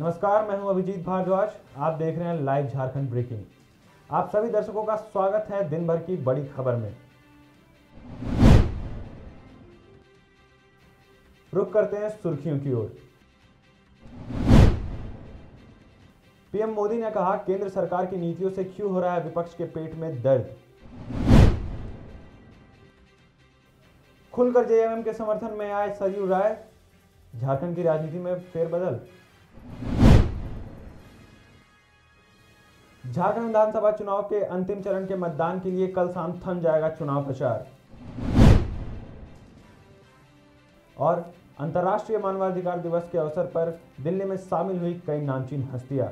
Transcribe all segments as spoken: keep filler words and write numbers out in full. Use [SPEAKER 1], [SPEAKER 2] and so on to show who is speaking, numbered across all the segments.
[SPEAKER 1] नमस्कार, मैं हूं अभिजीत भारद्वाज। आप देख रहे हैं लाइव झारखंड ब्रेकिंग। आप सभी दर्शकों का स्वागत है दिन भर की बड़ी खबर में। रुक करते हैं सुर्खियों की ओर। पीएम मोदी ने कहा, केंद्र सरकार की नीतियों से क्यों हो रहा है विपक्ष के पेट में दर्द। खुलकर जेएमएम के समर्थन में आए सरयू राय, झारखंड की राजनीति में फेरबदल। झारखंड विधानसभा चुनाव के अंतिम चरण के मतदान के लिए कल शाम थम जाएगा चुनाव प्रचार। और अंतर्राष्ट्रीय मानवाधिकार दिवस के अवसर पर दिल्ली में शामिल हुई कई नामचीन हस्तियां।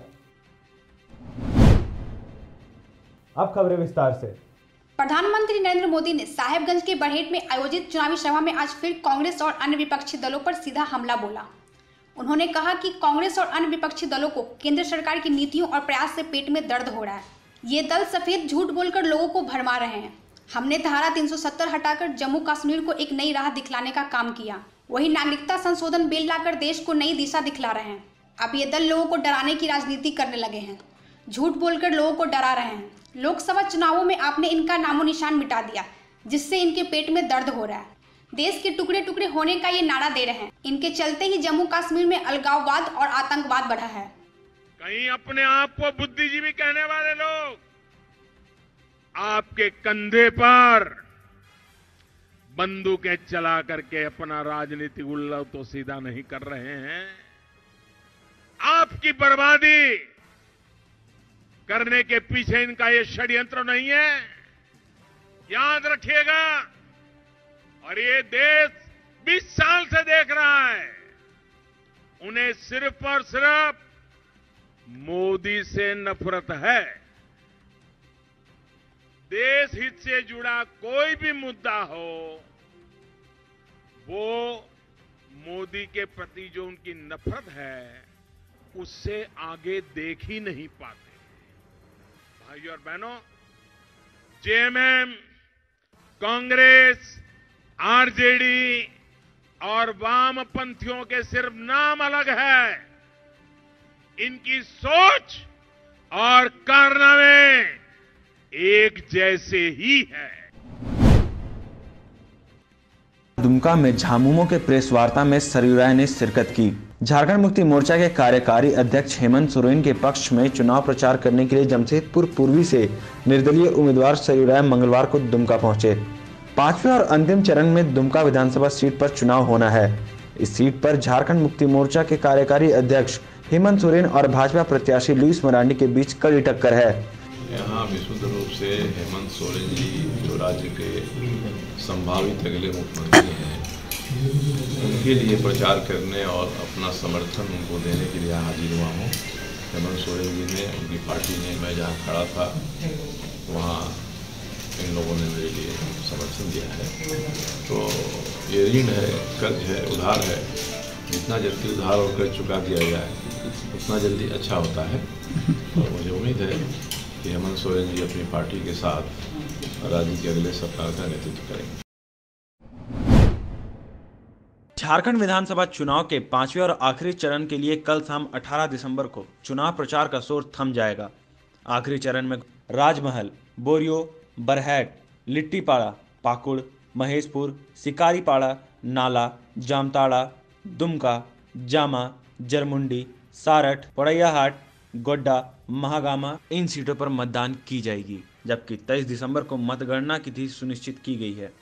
[SPEAKER 1] अब खबरें विस्तार से।
[SPEAKER 2] प्रधानमंत्री नरेंद्र मोदी ने साहेबगंज के बरहेट में आयोजित चुनावी सभा में आज फिर कांग्रेस और अन्य विपक्षी दलों पर सीधा हमला बोला। उन्होंने कहा कि कांग्रेस और अन्य विपक्षी दलों को केंद्र सरकार की नीतियों और प्रयास से पेट में दर्द हो रहा है। ये दल सफेद झूठ बोलकर लोगों को भरमा रहे हैं। हमने धारा तीन सौ सत्तर हटाकर जम्मू कश्मीर को एक नई राह दिखलाने का काम किया, वही नागरिकता संशोधन बिल लाकर देश को नई दिशा दिखला रहे हैं। अब ये दल लोगों को डराने की राजनीति करने लगे हैं, झूठ बोलकर लोगों को डरा रहे हैं। लोकसभा चुनावों में आपने इनका नामो निशान मिटा दिया, जिससे इनके पेट में दर्द हो रहा है। देश के टुकड़े टुकड़े होने का ये नारा दे रहे हैं। इनके चलते ही जम्मू कश्मीर में अलगाववाद और आतंकवाद बढ़ा है।
[SPEAKER 3] कहीं अपने आप को बुद्धिजीवी कहने वाले लोग आपके कंधे पर बंदूकें चला करके अपना राजनीतिक उल्लू तो सीधा नहीं कर रहे हैं, आपकी बर्बादी करने के पीछे इनका ये षड्यंत्र नहीं है, याद रखिएगा। और ये देश बीस साल से देख रहा है, उन्हें सिर्फ और सिर्फ मोदी से नफरत है। देश हित से जुड़ा कोई भी मुद्दा हो, वो मोदी के प्रति जो उनकी नफरत है, उससे आगे देख ही नहीं पाते। भाइयों और बहनों, जेएमएम, कांग्रेस, आरजेडी और वामपंथियों के सिर्फ नाम अलग है, इनकी सोच और कारनामे एक जैसे ही है।
[SPEAKER 4] दुमका में झामुमो के प्रेस वार्ता में सरयू राय ने शिरकत की। झारखंड मुक्ति मोर्चा के कार्यकारी अध्यक्ष हेमंत सोरेन के पक्ष में चुनाव प्रचार करने के लिए जमशेदपुर पूर्वी से निर्दलीय उम्मीदवार सरयू राय मंगलवार को दुमका पहुंचे। पांचवें और अंतिम चरण में दुमका विधानसभा सीट पर चुनाव होना है। इस सीट पर झारखंड मुक्ति मोर्चा के कार्यकारी अध्यक्ष हेमंत सोरेन और भाजपा प्रत्याशी लुइस मरांडी के बीच कड़ी टक्कर है।
[SPEAKER 5] यहाँ विशुद्ध रूप से हेमंत सोरेन जी जो राज्य के संभावित अगले मुख्यमंत्री हैं, उनके लिए प्रचार करने और अपना समर्थन उनको देने के लिए हाजिर हुआ हूँ। हेमंत सोरेन जी ने, उनकी पार्टी ने, मैं जहाँ खड़ा था वहाँ इन लोगों ने मेरे लिए समर्थन दिया है। तो ये ऋण है, कर्ज है, उधार है। जितना जल्दी उधार और कर्ज चुका दिया जाए उतना जल्दी अच्छा होता है। और मुझे उम्मीद है कि हेमंत सोरेन जी अपनी पार्टी के साथ राज्य के अगले सरकार का नेतृत्व करेंगे।
[SPEAKER 4] झारखंड विधानसभा चुनाव के पांचवें और आखिरी चरण के लिए कल शाम अठारह दिसंबर को चुनाव प्रचार का शोर थम जाएगा। आखिरी चरण में राजमहल, बोरियो, बरहेट, लिट्टीपाड़ा, पाकुड़, महेशपुर, शिकारीपाड़ा, नाला, जामताड़ा, दुमका, जामा, जरमुंडी, सारठ, पड़ैयाहाट, गोड्डा, महागामा इन सीटों पर मतदान की जाएगी, जबकि तेईस दिसंबर को मतगणना की तिथि सुनिश्चित की गई है।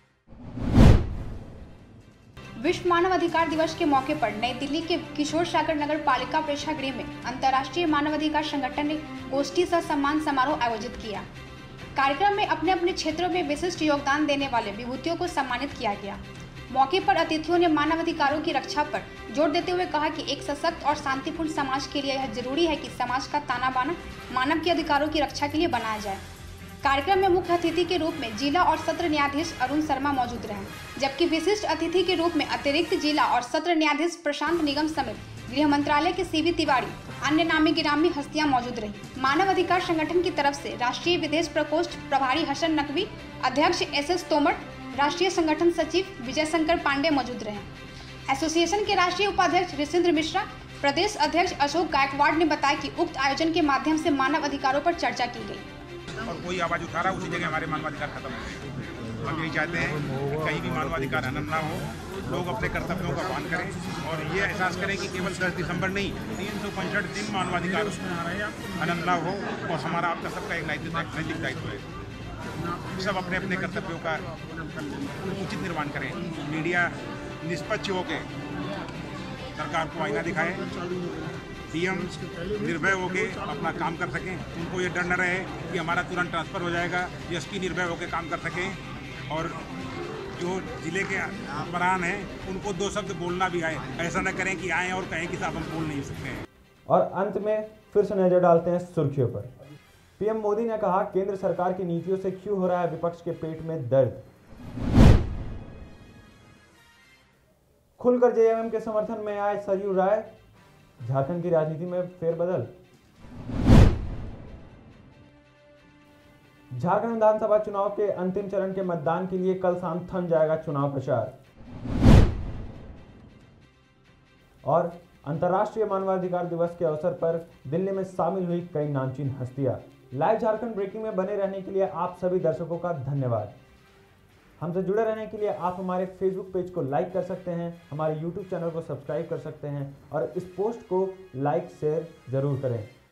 [SPEAKER 2] विश्व मानव अधिकार दिवस के मौके पर नई दिल्ली के किशोर सागर नगर पालिका प्रेक्षागृह में अंतर्राष्ट्रीय मानवाधिकार संगठन ने गोष्ठी सह सम्मान समारोह आयोजित किया। कार्यक्रम में अपने अपने क्षेत्रों में विशिष्ट योगदान देने वाले विभूतियों को सम्मानित किया गया। मौके पर अतिथियों ने मानवाधिकारों की रक्षा पर जोर देते हुए कहा कि एक सशक्त और शांतिपूर्ण समाज के लिए यह जरूरी है कि समाज का ताना बाना मानव के अधिकारों की रक्षा के लिए बनाया जाए। कार्यक्रम में मुख्य अतिथि के रूप में जिला और सत्र न्यायाधीश अरुण शर्मा मौजूद रहे, जबकि विशिष्ट अतिथि के रूप में अतिरिक्त जिला और सत्र न्यायाधीश प्रशांत निगम समेत गृह मंत्रालय के सीवी तिवारी, अन्य नामी गिरामी हस्तियां मौजूद रही। मानव अधिकार संगठन की तरफ से राष्ट्रीय विदेश प्रकोष्ठ प्रभारी हसन नकवी, अध्यक्ष एस एस तोमर, राष्ट्रीय संगठन सचिव विजय शंकर पांडे मौजूद रहे। एसोसिएशन के राष्ट्रीय उपाध्यक्ष ऋषिंद्र मिश्रा, प्रदेश अध्यक्ष अशोक गायकवाड़ ने बताया कि उक्त आयोजन के माध्यम से मानव अधिकारों पर चर्चा की गई।
[SPEAKER 6] और कोई आवाज उठा रहा है उसी जगह हमारे मानवाधिकार खत्म हो गए। हम यही चाहते हैं कि कहीं भी मानवाधिकार हनन ना हो, लोग अपने कर्तव्यों का पालन करें और ये एहसास करें कि केवल दस दिसंबर नहीं, तीन सौ पैंसठ दिन मानवाधिकार हनन ना हो। और हमारा आपका सबका एक नैतिक नैतिक दायित्व है, सब अपने अपने कर्तव्यों का उचित निर्वहन करें। मीडिया निष्पक्ष होकर सरकार को आईना दिखाए, डीएम निर्भय होकर अपना काम कर सकें, उनको ये डर न रहे कि हमारा तुरंत ट्रांसफ़र हो जाएगा, एसपी निर्भय होकर काम कर सकें। और जो जिले के हुक्मरान हैं उनको दो शब्द बोलना भी आए, ऐसा न करें कि आएँ और कहें कि साहब हम बोल नहीं सकते हैं।
[SPEAKER 1] और अंत में फिर से नजर डालते हैं सुर्खियों पर। पीएम मोदी ने कहा, केंद्र सरकार की नीतियों से क्यों हो रहा है विपक्ष के पेट में दर्द। खुलकर जेएमएम के समर्थन में आए सरयू राय, झारखंड की राजनीति में फेरबदल। झारखंड विधानसभा चुनाव के अंतिम चरण के मतदान के लिए कल शाम थम जाएगा चुनाव प्रचार। और अंतर्राष्ट्रीय मानवाधिकार दिवस के अवसर पर दिल्ली में शामिल हुई कई नामचीन हस्तियां। लाइव झारखंड ब्रेकिंग में बने रहने के लिए आप सभी दर्शकों का धन्यवाद। हमसे जुड़े रहने के लिए आप हमारे फेसबुक पेज को लाइक कर सकते हैं, हमारे यूट्यूब चैनल को सब्सक्राइब कर सकते हैं और इस पोस्ट को लाइक शेयर जरूर करें।